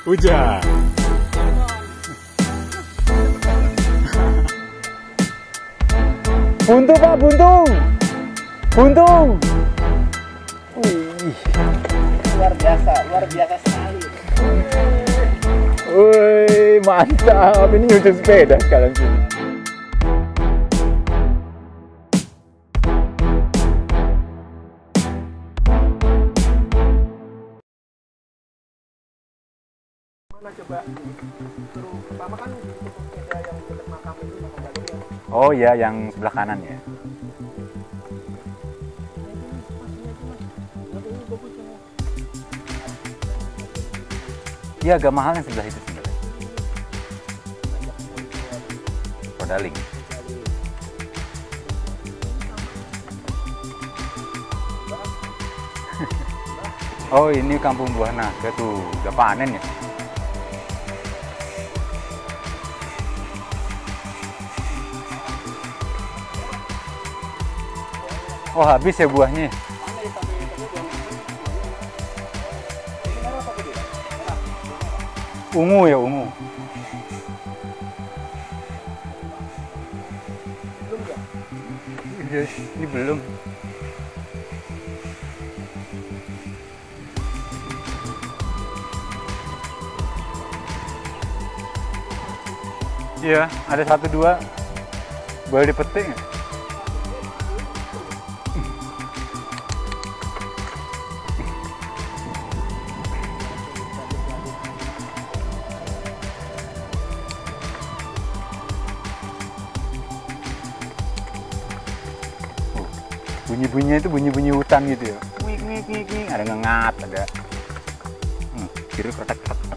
Hujan. Buntu Pak, buntu. Buntu. Luar biasa sekali. Woi, mantap. Ini nyusun sepeda sekalian sih. Mana coba suruh pertama kan sepeda yang dekat makam itu sama Bali ya. Oh ya, yang sebelah kanan ya. Iya, agak mahal yang sebelah itu sebenarnya. Rodaling. Oh, ini Kampung Buah Naga tuh, udah panen ya. Oh, habis ya buahnya. Ungu ya, ungu. Belum ya? Ini belum. Iya, ada 1-2. Boleh dipetik nggak? Bunyi-bunyinya itu bunyi-bunyi hutan gitu ya. Wik, wik, wik, wik. Ada ngengat, ada kiri kotak-kotak.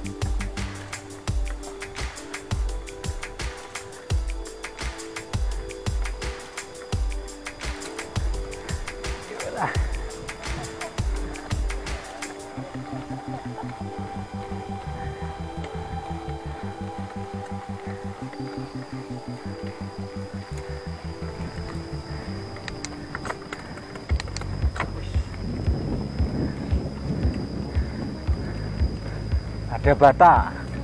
Ada bata.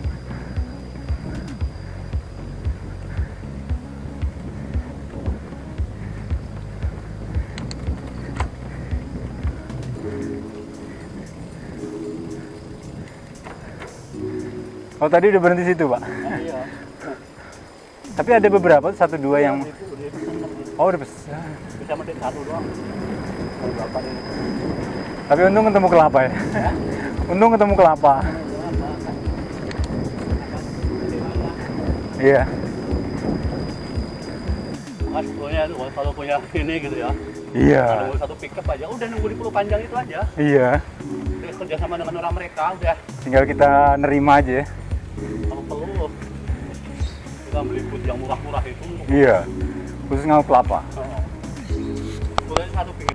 Oh, tadi udah berhenti situ, Pak? Iya. Tapi ada beberapa, 1-2 yang... Oh, udah besar. Bisa metik satu doang. Kalau berapa nih? Tapi untung ketemu kelapa ya? Untung ketemu kelapa. Iya. Mas punya itu kalau punya ini gitu ya. Iya. Kalau satu pickup aja udah nunggu di Pulau Panjang itu aja. Iya. Udah kerja sama dengan orang mereka udah. Tinggal kita nerima aja ya. Kalau perlu kita beli bus yang murah-murah itu. Iya. Khusus ngau kelapa. Udah satu pickup.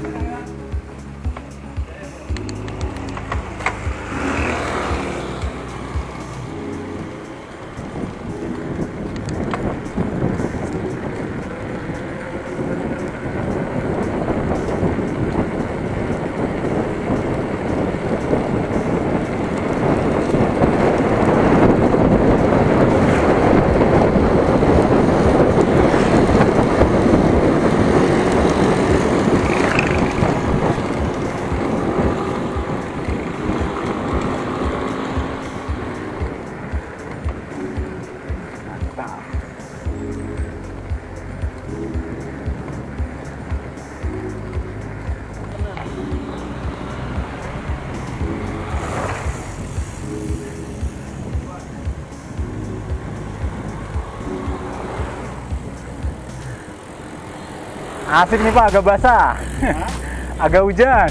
Asik nih Pak, agak basah. Agak hujan.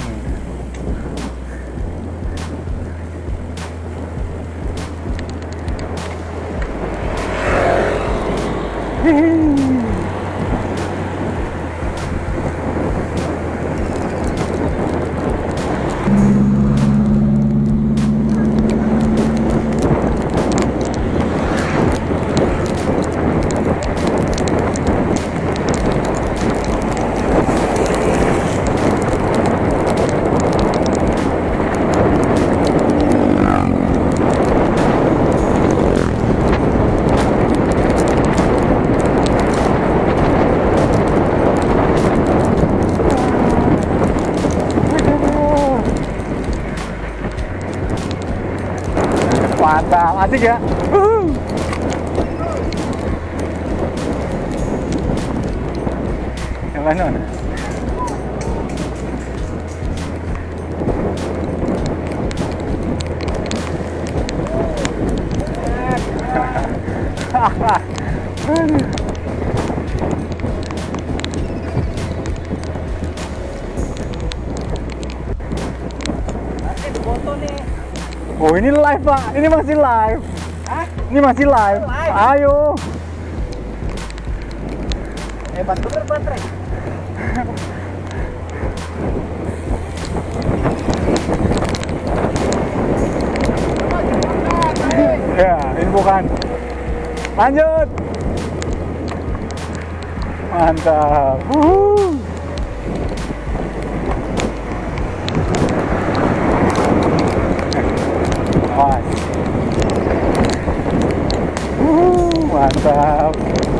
Mantap, asik ya. Yang mana? Foto nih. Oh ini live Pak, ini masih live. Hah? Ini masih live. Live? Ayo. Hebat bener baterai. Ya, ini bukan. Lanjut. Mantap. Awas. Mantap.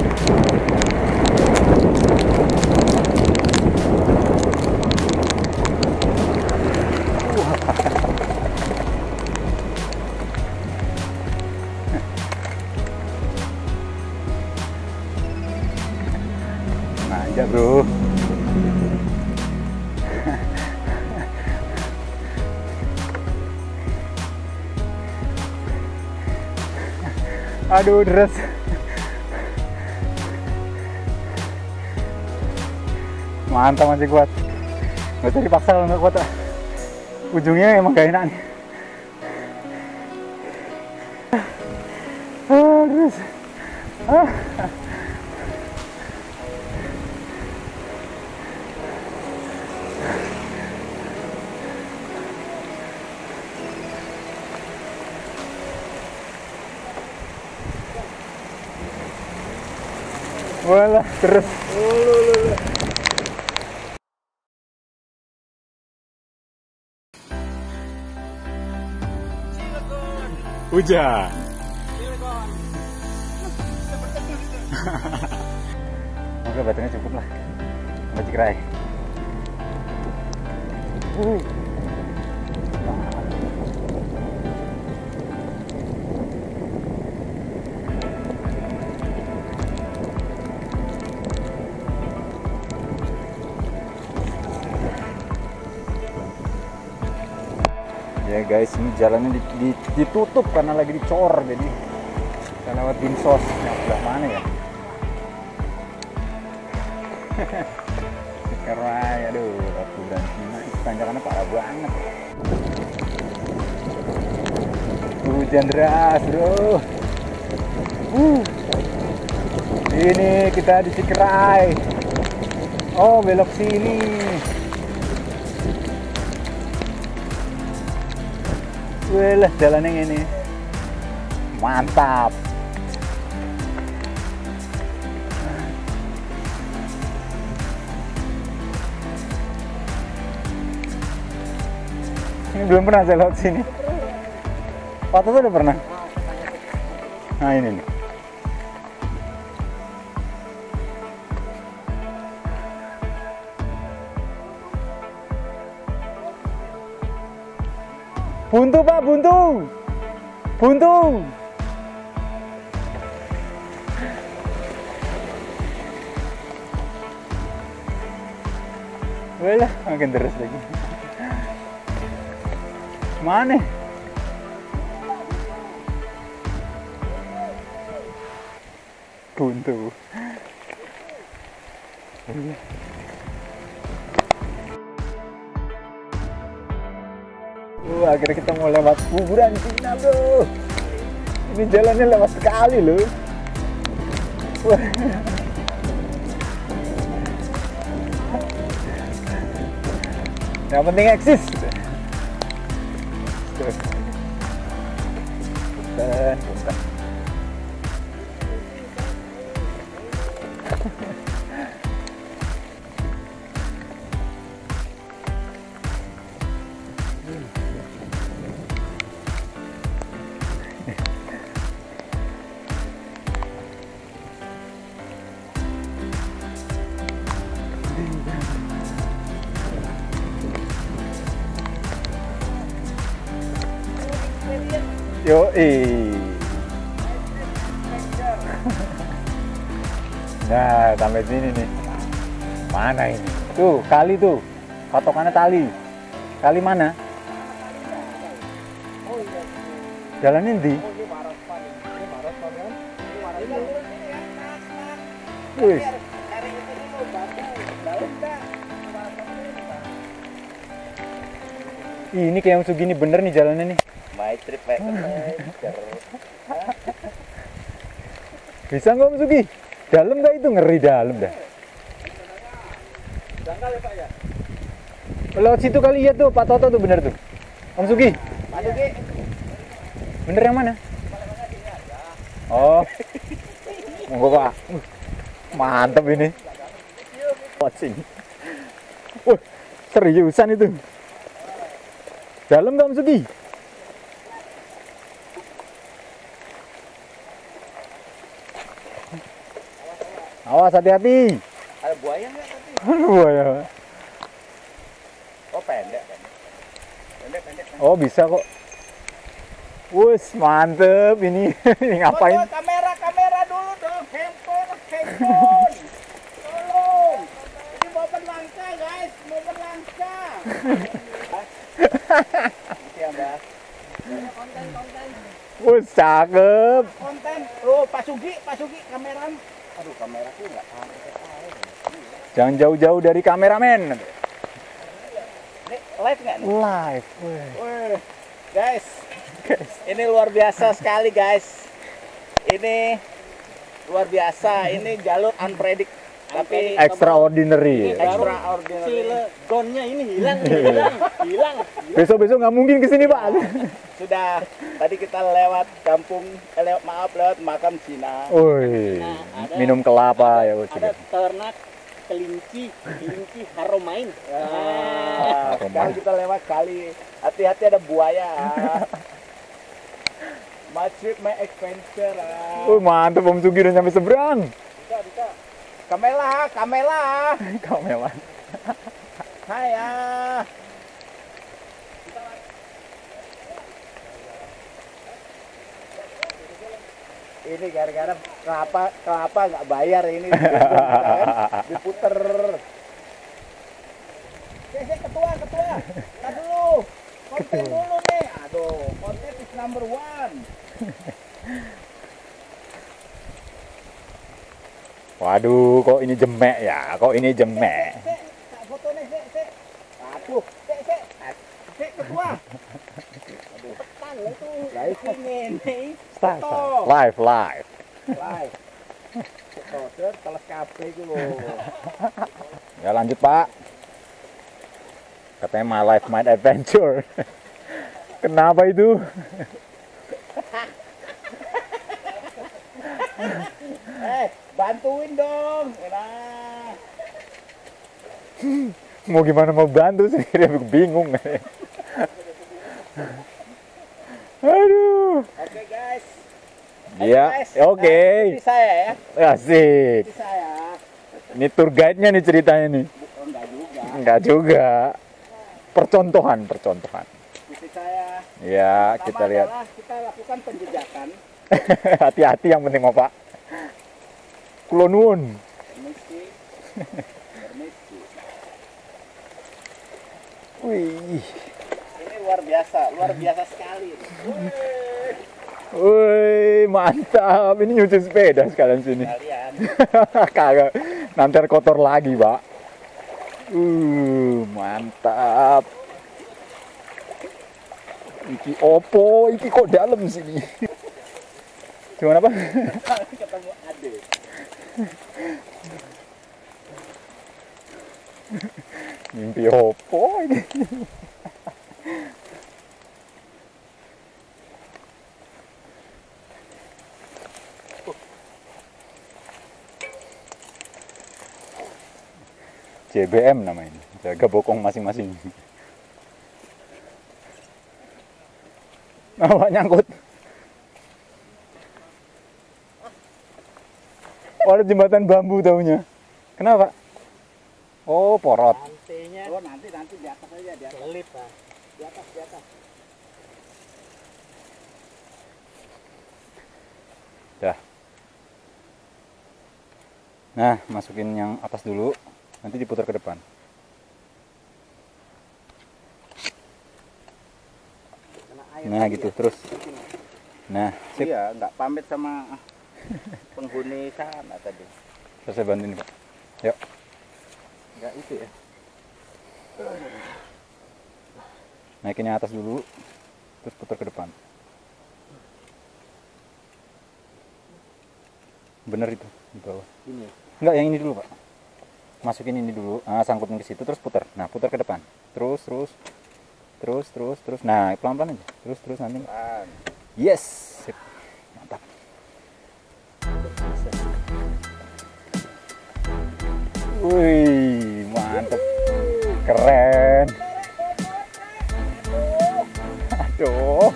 Manja bro. Aduh deres. Mantap, masih kuat. Gak usah dipaksa kalau nggak kuat. Ujungnya emang gak enak nih. Terus. Walah, terus. Hujan. Oke, baterainya cukup lah. Sampai Cikrai. Ya guys, ini jalannya ditutup karena lagi dicor, jadi kita lewat Dinsos. Yang sebelah mana ya? Cikrai, aduh, waktu berhenti itu tanjakannya parah banget. Hujan deras bro. Ini kita di Cikrai. Oh, belok sini. Wah, jalan yang ini mantap. Ini belum pernah saya lewat sini. Pak Toto udah pernah. Nah ini nih. Buntu Pak, buntu. Buntu. Walah, makin terus lagi. Mana? Buntu. Akhirnya kita mau lewat kuburan Cina bro. Ini jalannya lewat sekali loh. Wah. Yang penting eksis. Bukan. Yo, nah, sampai sini nih. Mana ini? Tuh, kali tuh. Patokannya tali. Kali mana? Jalan ini. Wih. Ini kayak yang segini bener nih jalannya nih. My trip Bisa nggak Om Sugi? Dalam nggak itu? Ngeri dalam dah. Dangkal ya Pak ya? Lewat situ kali ya tuh, Pak Toto tuh bener tuh. Om Sugi, Pak Sugi. bener yang mana? Oh, monggo Pak. Mantep ini. Watching. Seriusan itu. Dalam nggak Om Sugi? Awas, hati-hati. Ada buaya nggak tadi? Buaya. Oh pendek. Pendek. Oh bisa kok. Wus, mantep ini. Ini ngapain? Foto, kamera dulu dong. Handphone. Tolong. Ini momen langka guys, momen langka. Iya Mbak. Konten. Wus, cakep. Konten. Oh Pak Sugi kamera. Aduh kameraku nggak tahu. Jangan jauh-jauh dari kameramen. Ini live nggak nih? Live. Wih, guys, ini luar biasa sekali guys. Ini luar biasa. Ini jalur unpredict, tapi Extraordinary. extraordinary. Gonnya ini hilang. Besok-besok nggak mungkin kesini Pak. Sudah tadi kita lewat lewat makam Cina. Woi, minum kelapa ya. Ada ternak kelinci haromain. Sekarang kita lewat kali. Hati-hati ada buaya. My trip, my adventure. Mantep Om Sugi udah nyampe seberang. Bisa. Kamela. Kamera. Hai ya. Ini gara-gara kelapa nggak bayar ini diputer. Ketua. Tar dulu. Konten dulu nih. Aduh, konten is number one. Waduh, kok ini jemek ya? Kok ini jemek? Tak foto nih, sek. Aduh, sek. Ketua. Aduh, petang itu. Lah ini. Foto. Live. Live. Foto teles kabeh iku lho. Ya lanjut Pak. Katanya my life, my adventure. Kenapa itu? Bantuin dong. Nah. Mau gimana mau bantu sih? Dia bingung. Aduh. Oke guys. Iya, oke. Ikuti saya ya. Asik. Ikuti saya. Ini tour guide-nya nih ceritanya nih. Oh, Enggak juga. Percontohan. Ikuti saya. Ya, Pertama kita lihat. adalah kita lakukan penjejakan. Hati-hati yang penting Pak. Kulo nuwun. Permisi. Wih. Ini luar biasa sekali. Wih, mantap. Ini nyuci sepeda sekalian sini. Kalian. Kagak. Nanti kotor lagi, Pak. Mantap. Iki opo, iki kok dalam sini. Gimana, Pak? Ketemu Ade. Mimpi opo ini? JBM namanya, jaga bokong masing-masing. Oh, nyangkut. Oh, ada jembatan bambu taunya. Kenapa? Oh, porot. Rantainya Oh, nanti di atas aja, di atas. kelip, Pak. Di atas. Nah, masukin yang atas dulu, nanti diputar ke depan. Nah, gitu terus. Nah, sip. Iya, nggak pamit sama penghuni sana tadi. Terus saya bantuin, Pak. Yuk. Nggak itu ya. Naikin yang atas dulu, terus putar ke depan. Bener itu di bawah. Ini. Enggak, yang ini dulu, Pak. Masukin ini dulu, sangkutin ke situ, terus putar. Nah, putar ke depan. Terus. Nah, pelan-pelan aja. Terus nanti. Yes, sip. Mantap. Wih, mantap. Keren. Aduh.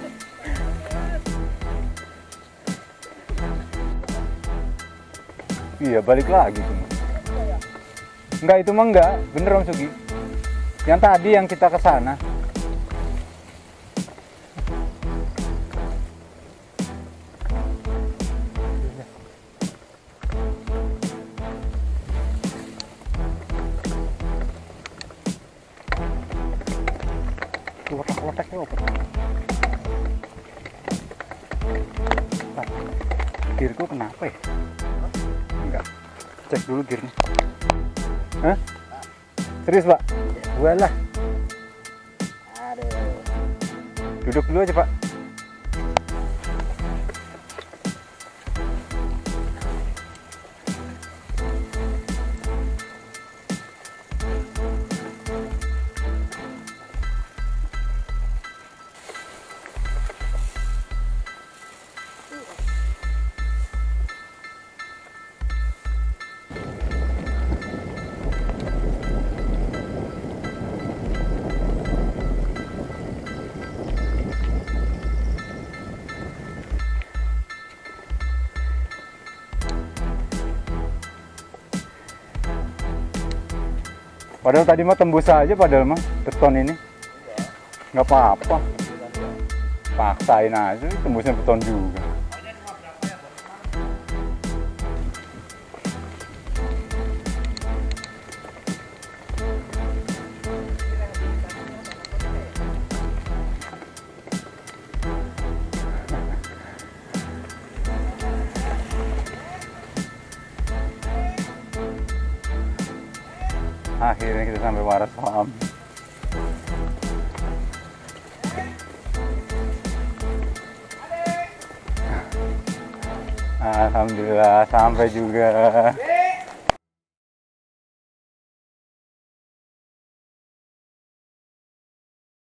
Iya, balik lagi tuh. Enggak, itu mah enggak. Bener Om Sugi. Yang tadi yang kita ke sana. Letak-letaknya apa? Pak, gearku kenapa ya? Enggak. Cek dulu gearnya. Hah? Serius, Pak? Walah. Aduh. Duduk dulu aja, Pak. Padahal tadi mah tembus aja padahal mah beton ini. Nggak apa-apa. Paksain aja, tembusnya beton juga. Akhirnya kita sampai Waras Farm. Alhamdulillah sampai juga.